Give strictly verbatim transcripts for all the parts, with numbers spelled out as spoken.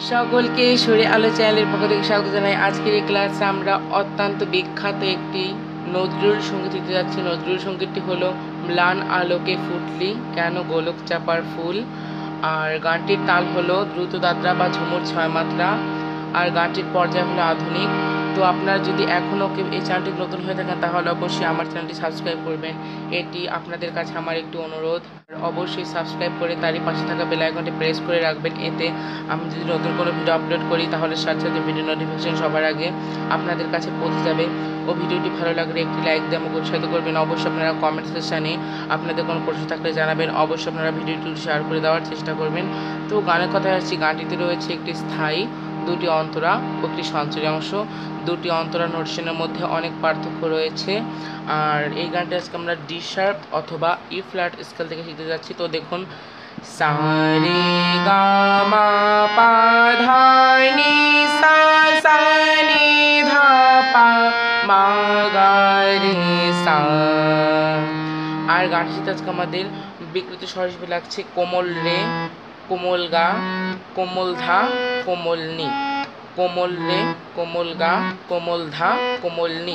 সকলকে সুরে আলো চ্যানেলের পক্ষ থেকে স্বাগত জানাই। আজকের এই ক্লাসে আমরা অত্যন্ত বিখ্যাত একটি নজরুল সঙ্গীত দিতে যাচ্ছি। নজরুল সঙ্গীতটি হলো ম্লান আলোকে ফুটলি কেন গোলক চাপার ফুল। আর গানটির তাল হলো দ্রুত দাত্রা বা ঝুমুর ছয় মাত্রা। আর গানটির পর্যায় হলো আধুনিক। তো আপনারা যদি এখনও কেউ এই চ্যানেলটি নতুন হয়ে থাকেন তাহলে অবশ্যই আমার চ্যানেলটি সাবস্ক্রাইব করবেন, এটি আপনাদের কাছে আমার একটি অনুরোধ। অবশ্যই সাবস্ক্রাইব করে তারই পাশে থাকা বেল আইকনটি প্রেস করে রাখবেন, এতে আমি যদি নতুন কোনো ভিডিও আপলোড করি তাহলে সাথে সাথে ভিডিও নোটিফিকেশন সবার আগে আপনাদের কাছে পৌঁছে যাবে। ও ভিডিওটি ভালো লাগলে একটি লাইক দিয়ে আমাকে উৎসাহিত করবেন। অবশ্যই আপনারা কমেন্ট সেকশানে আপনাদের কোনো প্রশ্ন থাকলে জানাবেন। অবশ্যই আপনারা ভিডিওটি শেয়ার করে দেওয়ার চেষ্টা করবেন। তো গানের কথায় আসছি, গানটিতে রয়েছে একটি স্থায়ী, দুটি অন্তরা ও একটি সঞ্চরী অংশ। দুটি অন্তরা নোটেশনের মধ্যে অনেক পার্থক্য রয়েছে। আর এই গানটি আজকে আমরা ডি শার্প অথবা ই ফ্ল্যাট স্কেল থেকে শিখতে যাচ্ছি। তো দেখুন, সা রে গা মা পা ধা নি সা সা নি ধা পা মা গা রে সা। আর গানটি শিখতে আজকে আমাদের বিকৃত স্বর হিসেবে লাগছে কোমল রে, কোমল গা, কোমল ধা, কোমল নি। কোমল রে, কোমল গা, কোমল ধা, কোমল নি।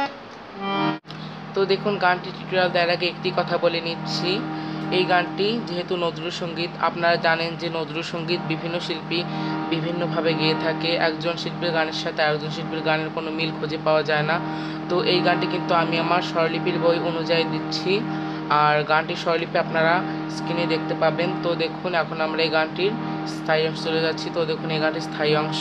তো দেখুন, গানটি টিউটোরিয়াল দেওয়ার আগে একটি কথা বলে নিচ্ছি। এই গানটি যেহেতু নজরুল সঙ্গীত, আপনারা জানেন যে নজরুল সঙ্গীত বিভিন্ন শিল্পী বিভিন্নভাবে গেয়ে থাকে। একজন শিল্পীর গানের সাথে আরেকজন শিল্পীর গানের কোনো মিল খুঁজে পাওয়া যায় না। তো এই গানটি কিন্তু আমি আমার স্বরলিপির বই অনুযায়ী দিচ্ছি। আর গানটির স্বরলিপি আপনারা স্ক্রিনে দেখতে পাবেন। তো দেখুন, এখন আমরা এই গানটির স্থায়ী অংশ চলে যাচ্ছি। তো দেখুন, এই গানটির স্থায়ী অংশ।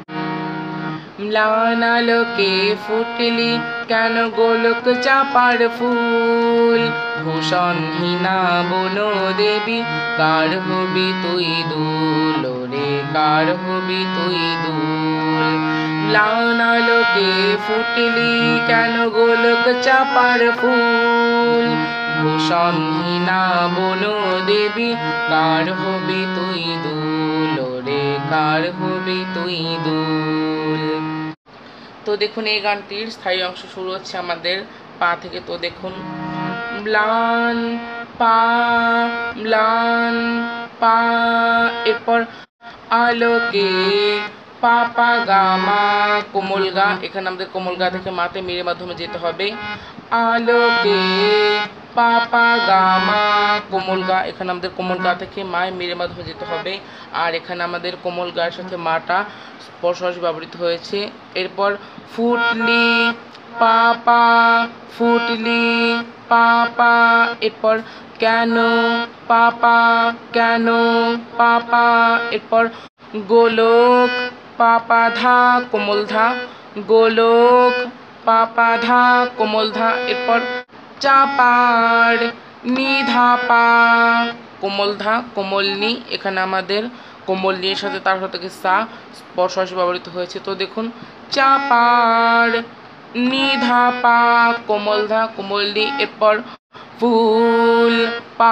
ম্লান আলোকে ফুটলি কেন গোলক চাপার ফুল, ভূষণহীনা বনো দেবী কার হবি তুই দুল রে, কার হবি তুই দুল। ম্লান আলোকে ফুটলি কেন গোলক চাপার ফুল, ভূষণহীনা বনো দেবী কার হবি তুই দুল রে, কার হবি তুই দুল। তো দেখুন, এই গানটির স্থায়ী অংশ শুরু হচ্ছে আমাদের পা থেকে। তো দেখুন, ম্লান পা, ম্লান পা, এরপর আলোকে পা পা গা মা, কোমল গা। এখানে আমাদের কোমল গা থেকে মাতে মেরে মাধ্যমে যেতে হবে। আলোকে পা পা গা মা, কোমল গা। এখানে আমাদের কোমল গা থেকে মায় মেরে মাধ্যমে যেতে হবে। আর এখানে আমাদের কোমল গার সাথে মাটা স্পর্শ ব্যবহৃত হয়েছে। এরপর ফুটলি পা পা, ফুটলি পা পা, এরপর কেন পা পা, কেন পা পা, এরপর গোলক পা পা ধা, কোমল ধা, গোলক পা পা ধা, কোমল ধা, এরপর চাপার নি ধা পা, কোমল ধা, কোমল নি। এখানে আমাদের কোমল নি এর সাথে তার সাথে সা স্পর্শ ব্যবহৃত হয়েছে। তো দেখুন, চাপার নি ধা পা, কোমল ধা, কোমল নি, এরপর ফুল পা,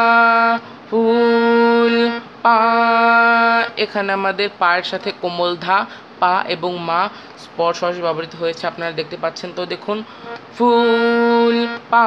ফুল পা। এখানে আমাদের পায়ের সাথে কোমল ধা, পা এবং মা স্পর্শ ব্যবহৃত হয়েছে, আপনারা দেখতে পাচ্ছেন। তো দেখুন, ফুল পা,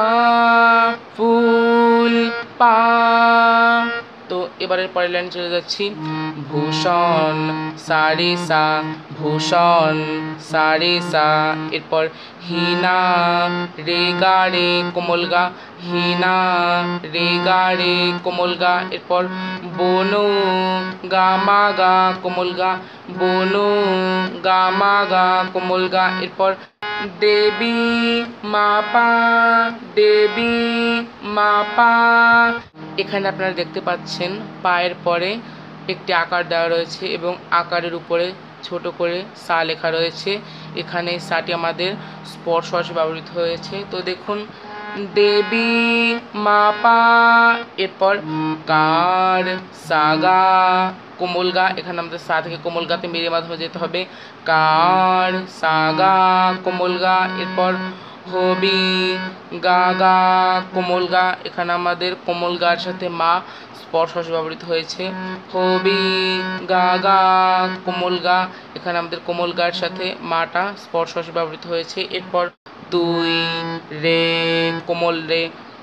ফুল পা। তো এবারের পরের লাইন চলে যাচ্ছি। ভূষণ সারে সা, ভূষণ সারে সা, এরপর হিনা রে গা রে, কোমল গা, হিনা রে গা রে, কোমল গা, এরপর বনো গা মা গা, কোমল গা, বনো গা মা গা, কোমল গা, এরপর দেবী মা পা, দেবী মা পা। এখানে আপনারা দেখতে পাচ্ছেন পায়ের পরে একটি আকার দেওয়া রয়েছে এবং আকারের উপরে ছোট করে সা লেখা রয়েছে। এখানে সাটি আমাদের স্পর্শ ব্যবহৃত হয়েছে। তো দেখুন, দেবী মা পা, এরপর কার সা গা, কোমল গা। এখানে আমাদের সা থেকে কোমল গাতে মেরে মাধ্যমে যেতে হবে। কার সা গা, কোমল গা, এরপর হবি গা গা, কোমল গা। এখানে আমাদের কোমল গার সাথে মা স্পর্শ ব্যবহৃত হয়েছে। হবি গা গা, কোমল গা। এখানে আমাদের কোমল গার সাথে মাটা স্পর্শ ব্যবহৃত হয়েছে। এরপর তুই রে, কোমল রে,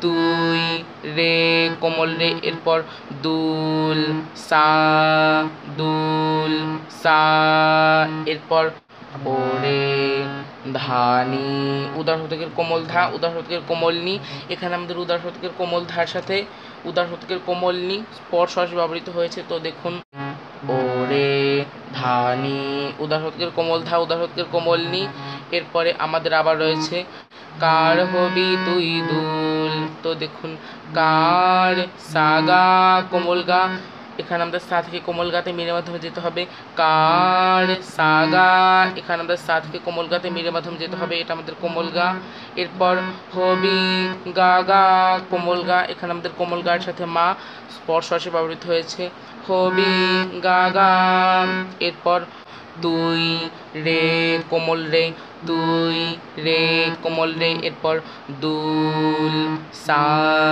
তুই রে কোমল রে, এরপর দুল সা দুল সা, এরপর ওরে ধানি উদার হতকের কোমল ধা উদার হতকের কোমল নি। এখানে আমাদের উদার হতকের কোমল ধার সাথে উদার হতকের কোমল নি স্পর্শ ব্যবহৃত হয়েছে। তো দেখুন ওরে ধানি উদার হতকের কোমল ধা উদার হতকের কোমল নি। এরপরে আমাদের আবার রয়েছে কার হবি তুই দুল। তো দেখুন কার সাগা কোমল গা, এখানে আমাদের সা থেকে কোমল গাতে মিলের মাধ্যমে যেতে হবে কার সাগা, এখানে আমাদের সা থেকে কোমল গাতে মিলের মাধ্যমে যেতে হবে, এটা আমাদের কোমল গা। এরপর হবি গা গা কোমল গা, এখানে আমাদের কোমল গার সাথে মা স্পর্শ ব্যবহৃত হয়েছে হবি গা গা। এরপর তুই রে কোমল রে তুই রে কোমল রে, এরপর দুল সা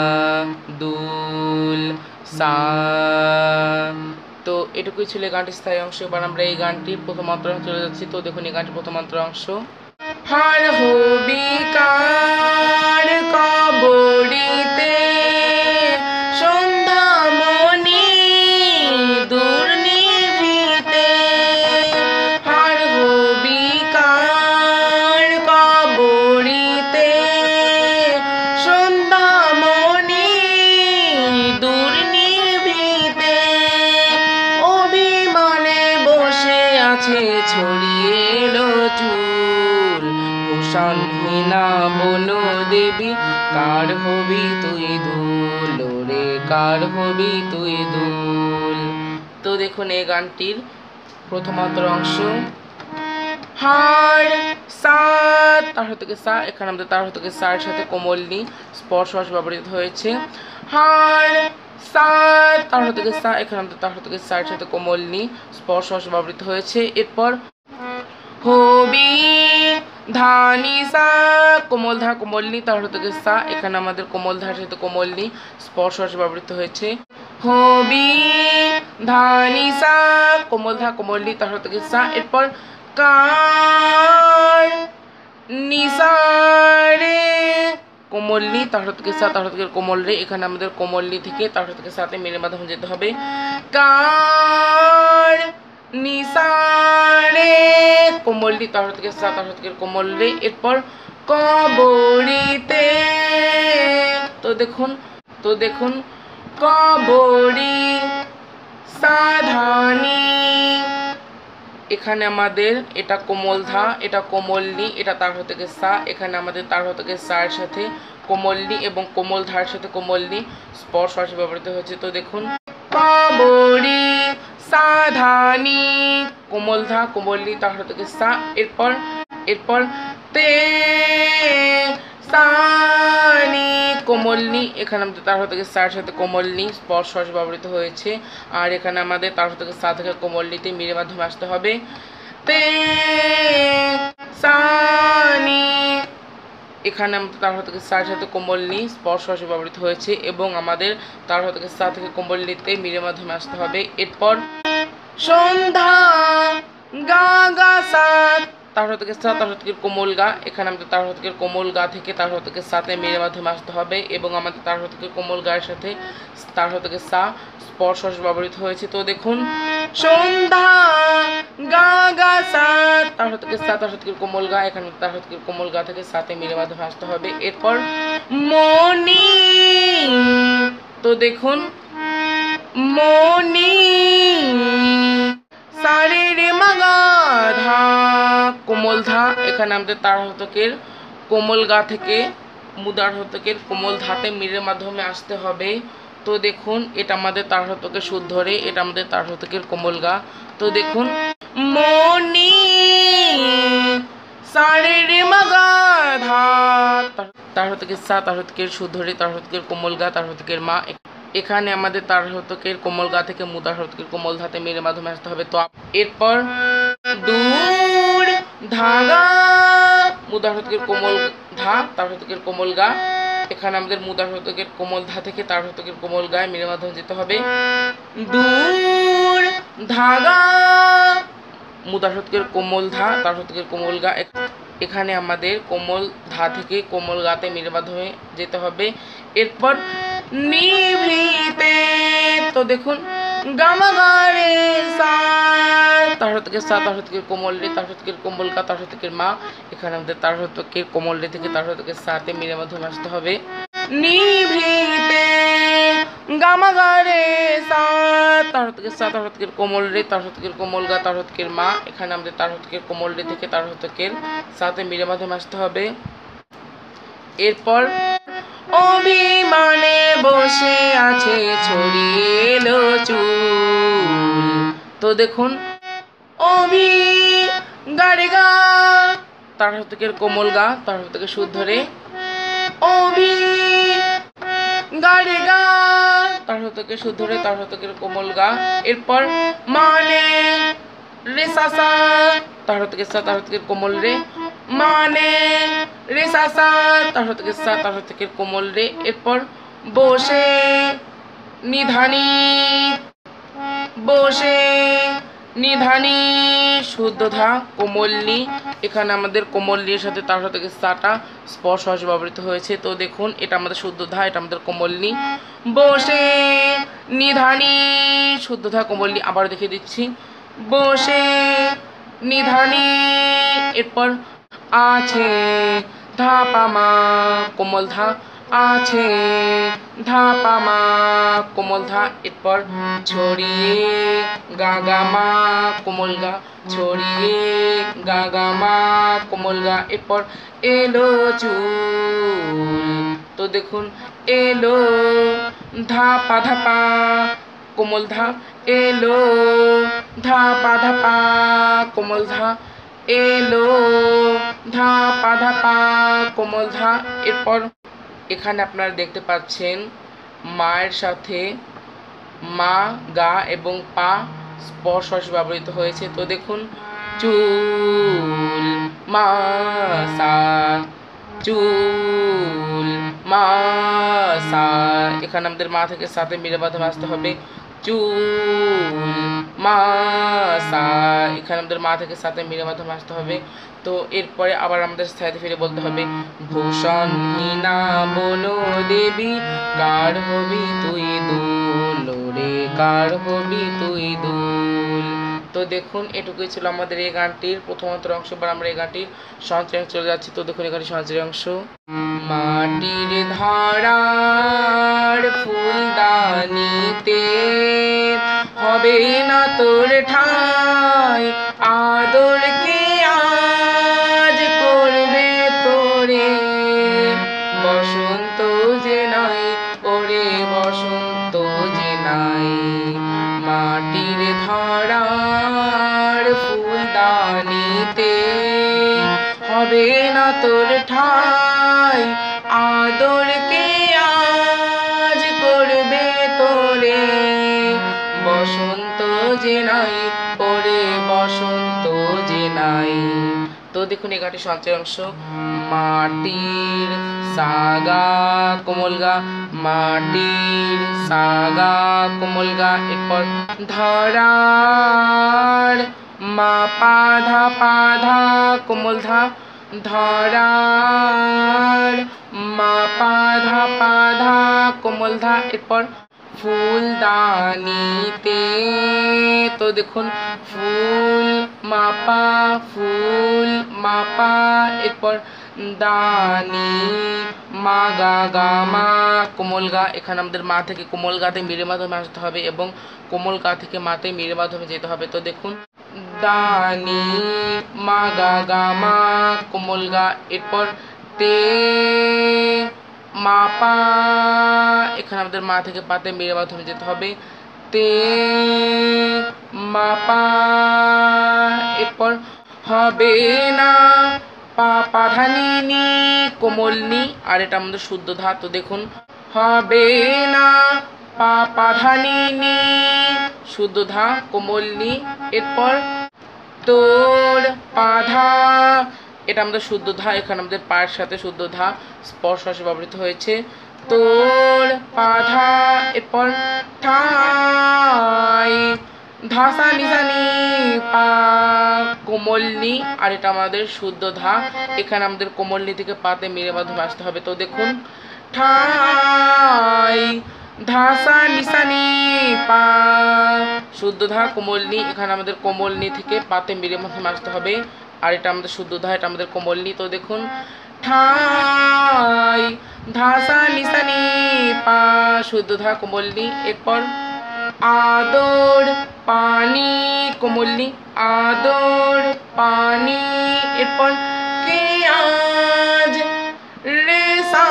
দুল সা। তো এটুকুই ছিল গানটির স্থায়ী অংশ। এবার আমরা এই গানটির প্রথম অন্তরা চলে যাচ্ছি। তো দেখুন এই গানটির প্রথম অন্তরা অংশ। হার হবি কার কবরিতে সন্ধ্যা মনি দূর নিভৃতে, হার হবি কার কবরিতে সন্ধ্যা মনি দূর নিভৃতে, অভিমানে বসে আছে ছড়িয়ে এলো চুল, ভূষণহীনা বনো দেবী কার হবি তুই দুল রে কার হবি তুই দুল। তো দেখুন এই গানটির প্রথমান্তর অংশ। হার সা তার থেকে সা, এখানে আমাদের তার থেকে সার সাথে কোমল নি স্পর্শ ব্যবহৃত হয়েছে। হার সা তার থেকে সা, এখানে আমাদের তার থেকে সার সাথে কোমল নি স্পর্শ ব্যবহৃত হয়েছে। এরপর হবি ধানি সা কোমল ধা কোমল নি তার থেকে সা, এখানে আমাদের কোমল ধার সাথে কোমল নি স্পর্শ ব্যবহৃত হয়েছে। হবি ধানি সা কোমল ধা কোমল নি তার থেকে সা, এরপর কার নিসারে কোমল নি তার থেকে সা তার থেকে কোমল রে, এখানে আমাদের কোমল নি থেকে তার থেকে সাথে মিলের মাধ্যমে যেতে হবে কার নিসারে কোমল নি তার থেকে সা তার থেকে কোমল রে, এরপর কবরিতে। তো দেখুন তো দেখুন কবরি সাধানি, এখানে আমাদের এটা কোমল ধা এটা কোমল নি এটা তার থেকে সা, এখানে আমাদের তার থেকে সার সাথে কোমল নি এবং কোমল ধার সাথে কোমল নি স্পর্শ ব্যবহৃত হয়েছে। তো দেখুন কবরি সাধানি কোমল ধা কোমল নি তার থেকে সা, এরপর এরপর তে সানি কোমল নি, এখানে আমাদের তার থেকে সার সাথে কোমল নি স্পর্শ ব্যবহৃত হয়েছে। আর এখানে আমাদের তার থেকে সা থেকে কোমল নিতে মিলের মাধ্যমে আসতে হবে তে সানি, এখানে আমাদের তার থেকে সার সাথে কোমল নি স্পর্শ ব্যবহৃত হয়েছে এবং আমাদের তার থেকে সা থেকে কোমল নিতে মিলের মাধ্যমে আসতে হবে। এরপর সন্ধ্যা গা গা সা তার থেকে সা তার থেকে কোমল গা, এখানে আমাদের তার থেকে কোমল গা থেকে তার থেকে সাথে মিলের মাধ্যমে আসতে হবে এবং আমাদের তার থেকে কোমল গায়ের সাথে তার থেকে সা স্পর্শ ব্যবহৃত হয়েছে। তো দেখুন সন্ধ্যা গা গা সা তার থেকে সা তার থেকে কোমল গা, এখানে তার থেকে কোমল গা থেকে সাথে মিলের মাধ্যমে আসতে হবে। এরপর মনি, তো দেখুন মনি সারে রে মাগা ধা কোমল ধা, এখানে আমাদের তার হতকের কোমল গা থেকে মুদার হতকের কোমল ধাতে মিলের মাধ্যমে আসতে হবে। তো দেখুন এটা আমাদের তার হতকের সুর ধরে, এটা আমাদের তার হতকের কোমল গা। তো দেখুন মনি সারে রে মাগা ধা তার হতকের সা তার হতকের সুর ধরে তার হতকের কোমল গা তার হতকের মা, এখানে আমাদের তার হতকের কোমল গা থেকে মুদার হতকের কোমল ধাতে মিলের মাধ্যমে আসতে হবে। তো এরপর দূর ধাগা মুদার হতকের কোমল ধা তার হতকের কোমল গা, এখানে আমাদের মুদার হতকের কোমল ধা থেকে তার হতকের কোমল গায়ে মিলের মাধ্যমে যেতে হবে দূর ধাগা মুদার হতকের কোমল ধা তার হতকের কোমল গা, এখানে আমাদের কোমল ধা থেকে কোমল গাতে মিলের মাধ্যমে যেতে হবে। এরপর নিভৃতে, তো দেখুন গামা গা রে সা, তার থেকে সা, তার থেকে কোমল রে, তার থেকে কোমল গা, তার থেকে মা। এখানে আমাদের তার থেকে কোমল রে থেকে তার থেকে সাতে মিলের মাধ্যমে আসতে হবে। নিভৃতে গামা গা রে সা, তার থেকে সা, তার থেকে কোমল রে, তার থেকে কোমল গা, তার থেকে মা। এখানে আমাদের তার থেকে কোমল রে থেকে তার থেকে সাতে মিলের মাধ্যমে আসতে হবে। এরপর অভিমানে বসে আছে ছড়িয়ে এলো চুল, তো দেখুন অভি গা রে গা, তার থেকে কোমল গা, তার থেকে শুদ্ধ রে, অভি গা রে গা, তার থেকে শুদ্ধ রে, তার থেকে কোমল গা। এরপর মানে রে সা সা, তার থেকে সা, তার থেকে কোমল রে, মানে রে সা সা, তার থেকে সা, তার থেকে কোমল রে। এরপর বসে নিধানি, বসে নিধানি শুদ্ধ ধা কোমল নি। এখানে আমাদের কোমল নির সাথে তার থেকে সাটা স্পর্শ হর্ষ ব্যবহৃত হয়েছে। তো দেখুন এটা আমাদের শুদ্ধ ধা, এটা আমাদের কোমল নি। বসে নিধানি শুদ্ধ ধা কোমল নি, আবার দেখিয়ে দিচ্ছি, বসে নিধানি। এরপর আছে ধা পামা কোমল ধা, আছে ধা পামা কোমল ধা। এরপর ছড়িয়ে গা গা মা কোমল গা, ছড়িয়ে গা গা মা কোমল গা। এরপর এলো চুল, তো দেখুন এলো ধা পা ধা পা কোমল ধা, এলো ধা পা ধা পা কোমল ধা, এলো ধা পা ধা পা কোমল ধা। এরপর এখানে আপনারা দেখতে পাচ্ছেন মায়ের সাথে মা গা এবং পা স্পর্শ ব্যবহৃত হয়েছে। তো দেখুন চুল মা সা, চুল মা সা, এখানে আমাদের মা থেকে সাথে মিলের মাধ্যমে আসতে হবে। চুল মা সা, এখানে আমাদের মা থেকে সাথে মিলের মাধ্যমে আসতে হবে। তো এরপরে আবার আমাদের স্থায়ীতে ফিরে বলতে হবে ভূষণ হীনা বলো দেবী, কার হবি তুই দুল রে, কার হবি তুই দুল। তো দেখুন এটুকুই ছিল আমাদের এই গানটির প্রথমান্তর অংশ। এবার আমরা এই গানটির সঞ্চয় চলে যাচ্ছি। তো দেখুন এখানে সঞ্চয় অংশ, মাটির ধারার ফুলদানিতে হবে না তোর ঠাই, আদর কে আজ করবে তোরে, বসন্ত যে নাই ওরে, বসন্ত যে নাই। মাটির ধারার ফুলদানিতে হবে না তোর ঠাই, আদর কে আজ করবে তোরে, বসন্ত যে নাই ওরে, বসন্ত যে নাই। তো দেখুন এই গানটির সঞ্চয় অংশ, মাটির সাগা কোমল গা, মাটির সাগা কোমল গা। এরপর ধরার মা পা ধা পা ধা কোমল ধা, ধরার মা পা ধা পা ধা কোমল ধা। এরপর ফুলদানিতে, তো দেখুন ফুল মাপা, ফুল মাপা। এরপর দানি মা গা গা মা কোমল গা, এখানে আমাদের মা থেকে কোমল গাতে মিলের মাধ্যমে আসতে হবে এবং কোমল গা থেকে মাতে মিলের মাধ্যমে যেতে হবে। তো দেখুন দানি মা গা গা মা কোমল গা। এরপর তে মা পা, এখানে আমাদের মা থেকে পাতে মিলের মাধ্যমে যেতে হবে। তে মা পা। এরপর হবে না পা পা ধা নি নি কোমল নি, আর এটা আমাদের শুদ্ধ ধা। তো দেখুন হবে না পা পা ধা নি নি শুদ্ধ ধা কোমল নি। এরপর তোর পা ধা, এটা আমাদের শুদ্ধ ধা, এখানে আমাদের পায়ের সাথে শুদ্ধ ধা স্পর্শ ব্যবহৃত হয়েছে। তোর পা ধা। এরপর ঠাই ধাসা নিসানি পা কোমল নি, আর এটা আমাদের শুদ্ধ ধা। এখানে আমাদের কোমল নি থেকে পাতে মিলে মাধ্যমে আসতে হবে। তো দেখুন ঠাই ধাসা নিসানি পা শুদ্ধ ধা কোমল নি, এখানে আমাদের কোমল নি থেকে পাতে মিলে মাধ্যমে আসতে হবে। আর এটা আমাদের শুদ্ধ ধা, এটা আমাদের কোমল নি। তো দেখুন ঠাই ধাসা নিসানি পা শুদ্ধ ধা কোমল নি। এরপর আদর পানি কোমল নি, আদর পানি। এরপর কে আজ রে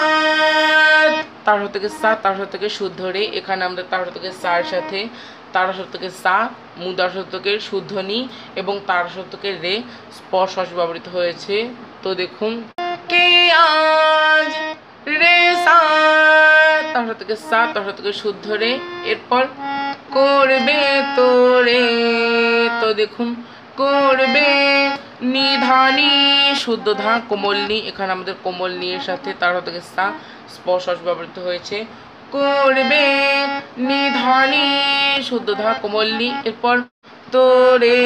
সাত তার থেকে সা, তার থেকে শুদ্ধ রে। এখানে আমাদের তার থেকে সার সাথে তার থেকে সা, মুদার শতকের শুদ্ধ নি এবং তার শতকের রে স্পর্শ ব্যবহৃত হয়েছে। তো দেখুন কে আজ রে সাত তার থেকে সা, তার থেকে শুদ্ধ রে। এরপর করবে তোরে, তো দেখুন করবে নিধানি শুদ্ধ ধা কোমল নি, এখানে আমাদের কোমল নি এর সাথে তার থেকে সা স্পর্শ ব্যবহৃত হয়েছে। করবে নিধানি শুদ্ধ ধা কোমল নি। এরপর তোরে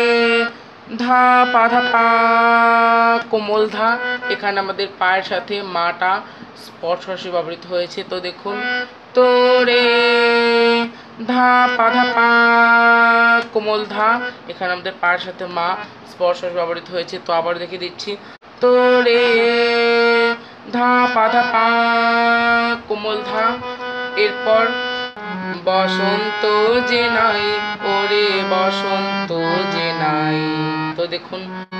ধা পা ধা পা কোমল ধা, এখানে আমাদের পায়ের সাথে মাটা স্পর্শ ব্যবহৃত হয়েছে। তো দেখুন তোরে ধা পা ধা পা কোমল ধা, এখানে আমাদের পায়ের সাথে মা স্পর্শ ব্যবহৃত হয়েছে। তো আবার দেখে দিচ্ছি তোরে ধা পা ধা পা কোমল ধা। এরপর বসন্ত যে নাই ওরে বসন্ত যে নাই, তো দেখুন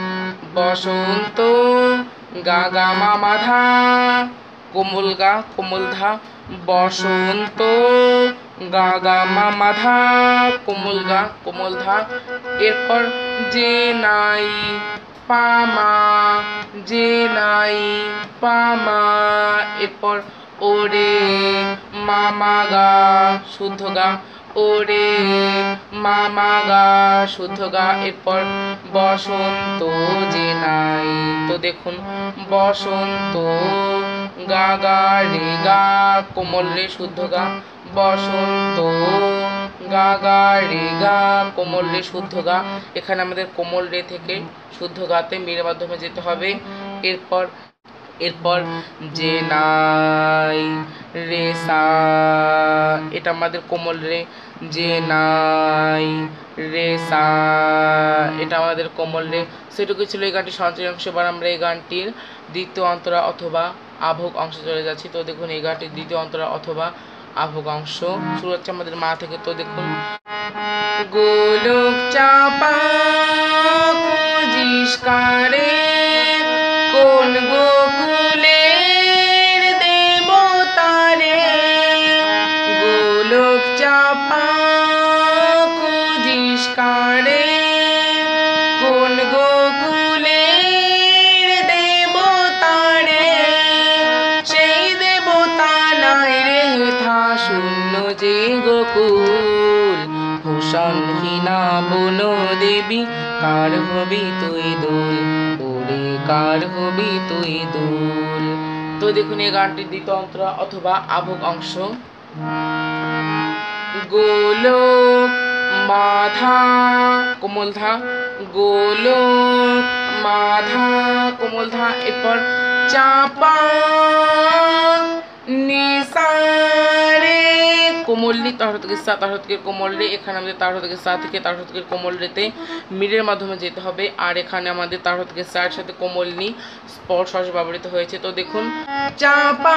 বসন্ত গা গা মা মা ধা কোমল গা কোমল ধা, বসন্ত গা গা মা মা ধা কোমল গা কোমল ধা। এরপর যে নাই পামা যে নাই পামা। এরপর ওরে মামা গা শুদ্ধ গা, ওরে মামা গা শুদ্ধ গা। এরপর বসন্ত যে নাই, তো দেখুন বসন্ত গা গা রে গা কোমল রে শুদ্ধ গা, বসন্ত গা গা রে গা কোমল রে শুদ্ধ গা। এখানে আমাদের কোমল রে থেকে শুদ্ধ গাতে মিলের মাধ্যমে যেতে হবে। এরপর এরপর যে নাই রে সা, এটা আমাদের কোমল রে, যে নাই রে সা এটা আমাদের কোমল রে। সেটুকু ছিল এই গানটির সঞ্চয় অংশ। এবার আমরা এই গানটির দ্বিতীয় অন্তরা অথবা আভোগ অংশে চলে যাচ্ছি। তো দেখুন এই গানটির দ্বিতীয় অন্তরা অথবা আভোগ অংশ শুরু হচ্ছে আমাদের মা থেকে। তো দেখুন গোলক চাপা খুঁজিস কারে কোন গোকুলের দেবতারে, গোলক চাপা খুঁজিস কারে কোন গোকুলের দেবতারে, সেই দেবতা নাই রে থা শূন্য যে গোকুল, ভূষণহীনা বন দেবী কার হবি তুই দোল, ওরে কার হবি তুই দোল। তো দেখুন এই গানটির দ্বিতীয় অন্তরা অথবা আভোগ অংশ। গোলক মাধা কোমল ধা, গোলক মাধা কোমল ধা। এরপর চাপা নিসারে কোমল নি, তার থেকে সা, তার থেকে কোমল রে। এখানে আমাদের তার থেকে সা থেকে তার থেকে কোমল রেতে মিলের মাধ্যমে যেতে হবে। আর এখানে আমাদের তার থেকে সার সাথে কোমল নি স্পর্শ ব্যবহৃত হয়েছে। তো দেখুন চাপা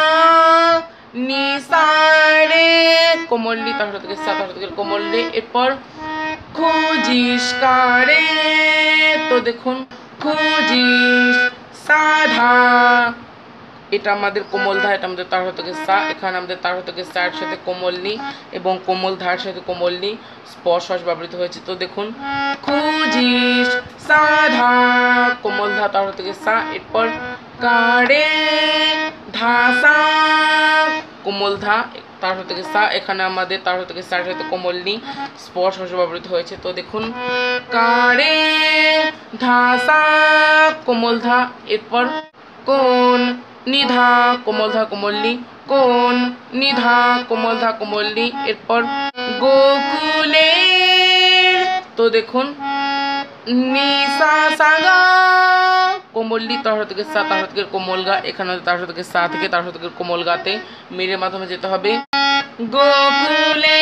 নিসারে কোমল নি, তার থেকে সা, তার থেকে কোমল রে। এরপর খুঁজিস কারে, তো দেখুন খুঁজিস সাধা, এটা আমাদের কোমল ধা, এটা আমাদের তার থেকে সা। এখানে আমাদের তার থেকে সার সাথে কোমল নি এবং কোমল ধার সাথে কোমল নি স্পর্শ ব্যবহৃত হয়েছে। তো দেখুন খুঁজিস সাধা কোমল ধা, তার থেকে সা। এরপর কারে ধাসা কোমল ধা, তার থেকে সা। এখানে আমাদের তার থেকে সার সাথে কোমল নি স্পর্শ ব্যবহৃত হয়েছে। তো দেখুন কারে ধাসা কোমল ধা। এরপর কোন নিধা কোমল ধা কোমল নি, কোন নিধা কোমল ধা কোমল নি। এরপর গোকুলে তো দেখুন নি সা সা গা কোমললি তার থেকে সা তার থেকে কোমল গা, এখানে তার থেকে সা থেকে তার থেকে কোমল গাতে মেরের মাধ্যমে যেতে হবে। গোকুলে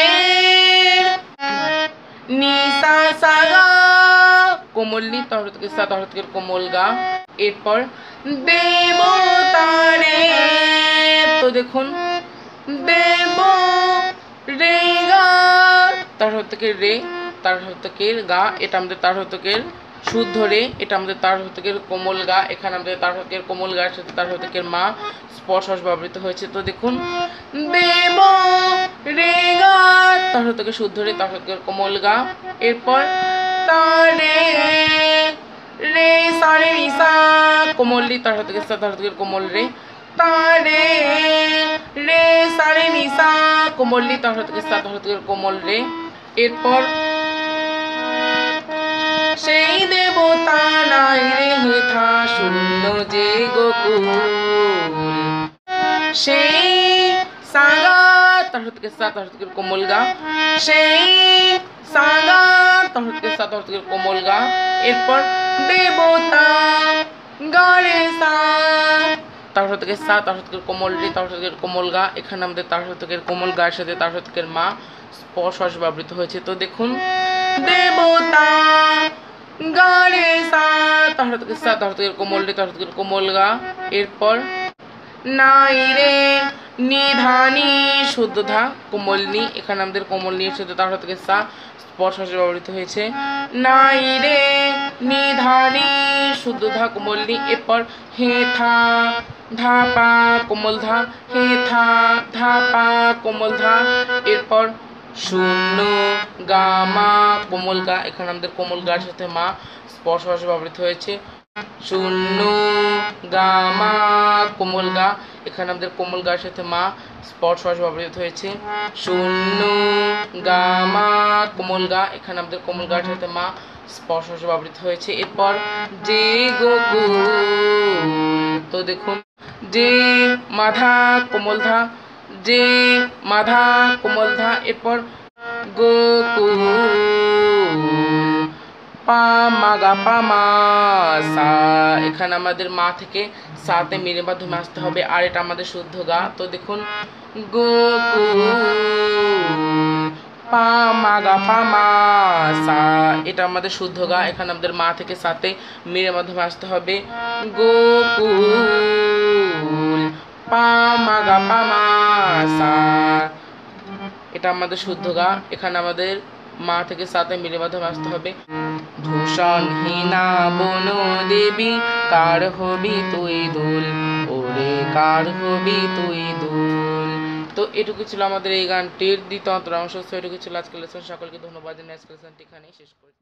নি সা সা গা কোমললি তার থেকে সা তার থেকে কোমল গা। এরপর দেবতারে, তো দেখুন দেব রে গা তার থেকে রে তার থেকে গা, এটা আমাদের তার থেকে শুদ্ধ রে, এটা আমাদের তার থেকে কোমল গা, এখানে আমাদের তার থেকে কোমল গার সাথে তার থেকে মা স্পর্শ ব্যবহৃত হয়েছে। তো দেখুন দেব রে গা তার থেকে শুদ্ধ রে তার থেকে কোমল গা। এরপর তারে রে সারে নিসা কোমললি তার থেকে সা তার থেকে কোমল রে, তারে রে সারে নিসা কোমললি তার থেকে সা তার থেকে কোমল রে। এরপর সেই দেবতা নাই রে হেথা শূন্য যে গোকুল, সেই সাগা তার থেকে সা তার থেকে কোমল গা, সেই সাগা তার থেকে সা তার থেকে কোমল গা। এরপর দেবতা গারে সা তার থেকে সা তার থেকে কোমল রে তার থেকে কোমল গা, এখানে আমাদের তার থেকে কোমল গায়ের সাথে তার থেকে মা স্পর্শ ব্যবহৃত হয়েছে। তো দেখুন দেবতা গারে সা তার থেকে সা তার থেকে কোমল রে তার থেকে কোমল গা। এরপর নাই রে নিধানি শুদ্ধ ধা কোমল নি, এখানে আমাদের কোমল নি শুদ্ধ তার থেকে সা স্পর্শ ব্যবহৃত হয়েছে। নাই রে নিধানি শুদ্ধ ধা কোমল নি। এরপর হে থা ধা পা কোমল ধা, হে থা ধা পা কোমল ধা। এরপর শূন্য গামা কোমল গা, এখানে আমাদের কোমল গার সাথে মা স্পর্শ ব্যবহৃত হয়েছে। শূন্য গামা কোমল গা, এখানে আমাদের কোমল গার সাথে মা স্পর্শ ব্যবহৃত হয়েছে। শূন্য গামা কোমল গা, এখানে আমাদের কোমল গার সাথে মা স্পর্শ ব্যবহৃত হয়েছে। এরপর যে গোকুল, তো দেখুন যে মাধা কোমল ধা, যে মাধা কোমল ধা। এরপর গোকুল পা মা গা পা মা সা, এখানে আমাদের মা থেকে সাতে মেরে মাধ্যমে আসতে হবে, আর এটা আমাদের শুদ্ধ গা। তো দেখুন গোকুল পা মা গা পা মা সা, এটা আমাদের শুদ্ধ গা, এখানে আমাদের মা থেকে সাতে মেরে মাধ্যমে আসতে হবে। গোকুল পা মা গা পা মা সা, এটা আমাদের শুদ্ধ গা, এখানে আমাদের মা থেকে সাথে মিলে মাধ্যমে আসতে হবে। ভূষণ হীনা বন দেবী কার হবি তুই দুল, ওরে কার হবি তুই দুল। তো এটুকু ছিল আমাদের এই গানটির দ্বিতীয় অংশ। এটুকু ছিল আজকের লেসন। সকলকে ধন্যবাদ জানিয়ে আজকের লেসনটি এখানেই শেষ করি।